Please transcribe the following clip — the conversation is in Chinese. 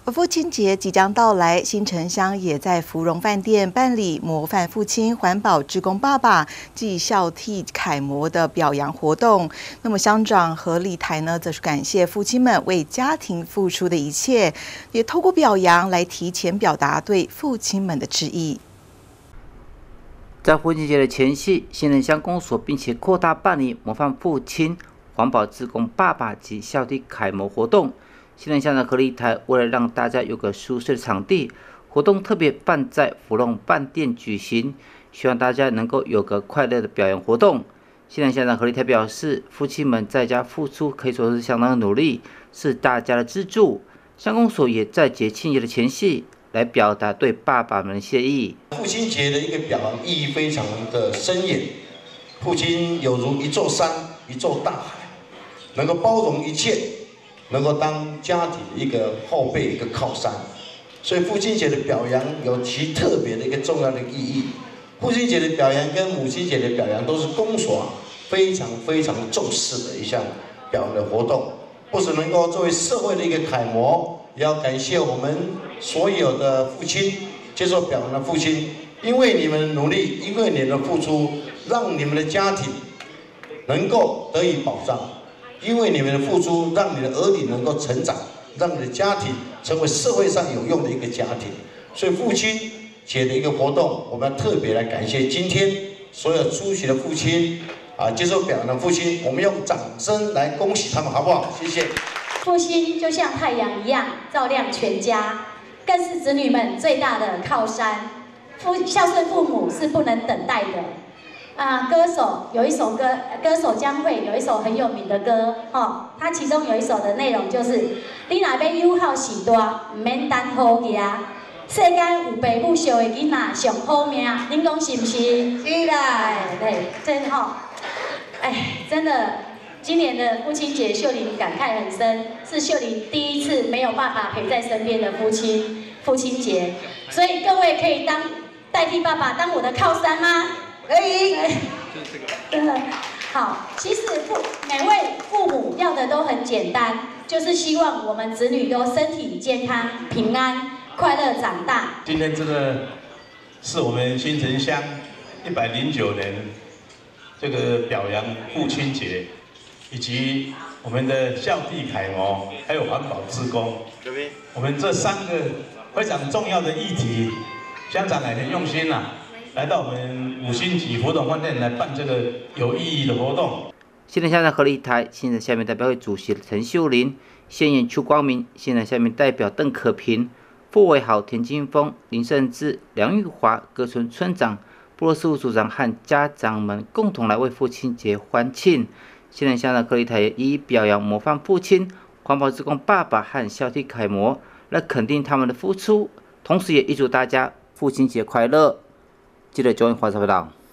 父亲节即将到来，新城乡也在芙蓉饭店办理模范父亲环保志工爸爸暨孝悌楷模的表扬活动。那么乡长何立台呢，则是感谢父亲们为家庭付出的一切，也透过表扬来提前表达对父亲们的致意。 在父亲节的前夕，新城乡公所并且扩大办理模范父亲环保志工爸爸及孝悌楷模活动。新城乡的何立台为了让大家有个舒适的场地，活动特别办在芙蓉饭店举行，希望大家能够有个快乐的表演活动。新城乡的何立台表示，父亲们在家付出可以说是相当的努力，是大家的支柱。乡公所也在节庆节的前夕来表达对爸爸们的谢意。 父亲节的一个表扬意义非常的深远，父亲有如一座山、一座大海，能够包容一切，能够当家庭的一个后背、一个靠山。所以父亲节的表扬有其特别的一个重要的意义。父亲节的表扬跟母亲节的表扬都是公所非常重视的一项表扬的活动，不只能够作为社会的一个楷模，也要感谢我们所有的父亲，接受表扬的父亲，因为你们的努力，因为你们的付出，让你们的家庭能够得以保障，因为你们的付出，让你的儿女能够成长，让你的家庭成为社会上有用的一个家庭。所以父亲节的一个活动，我们要特别来感谢今天所有出席的父亲接受表扬的父亲，我们用掌声来恭喜他们，好不好？谢谢。 父亲就像太阳一样照亮全家，更是子女们最大的靠山。孝顺父母是不能等待的。歌手有一首歌，歌手江蕙有一首很有名的歌，他其中有一首的内容就是“你若要有孝时大，唔免等好日。世间有爸母孝的囡仔上好命。”您讲是不是？是啦，对，真真的。今年的父亲节，秀玲感慨很深，是秀玲第一次没有爸爸陪在身边的父亲节，所以各位可以代替爸爸当我的靠山吗？可以。就是这个。好，其实每位父母要的都很简单，就是希望我们子女都身体健康、平安、快乐长大。 今天这个是我们新城乡109年这个表扬父亲节。以及我们的孝悌楷模，还有环保志工，我们这3个非常重要的议题，乡长也很用心来到我们5星级芙蓉饭店来办这个有意义的活动。 新城乡的何立台、新城下面代表会主席陈秀玲、县议邱光明、新城下面代表邓可平、傅伟豪、田金峰、林胜志、梁玉华、各村村长、部落事务组长和家长们共同来为父亲节欢庆。新城乡的何立台也一一表扬模范父亲、环保志工爸爸和孝悌楷模，来肯定他们的付出，同时也预祝大家父亲节快乐。记得9点华视报道。